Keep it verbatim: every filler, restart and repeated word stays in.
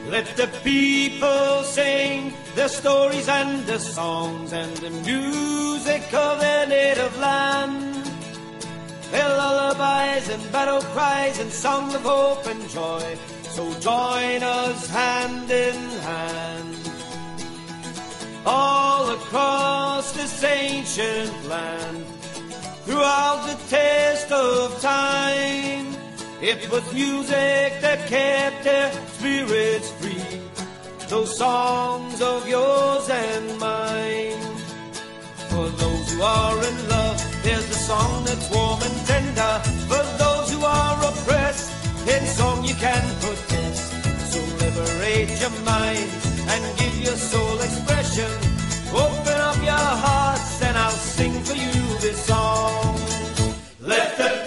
Let the people sing their stories and their songs and the music of their native land. Their lullabies and battle cries and songs of hope and joy. So join us hand in hand. All across this ancient land, throughout the taste of time, it was music that kept their spirits free. Those songs of yours and mine. For those who are in love, there's a song that's warm and tender. For those who are oppressed, in song you can protest. So liberate your mind and give your soul expression. Open up your hearts and I'll sing for you this song. Let the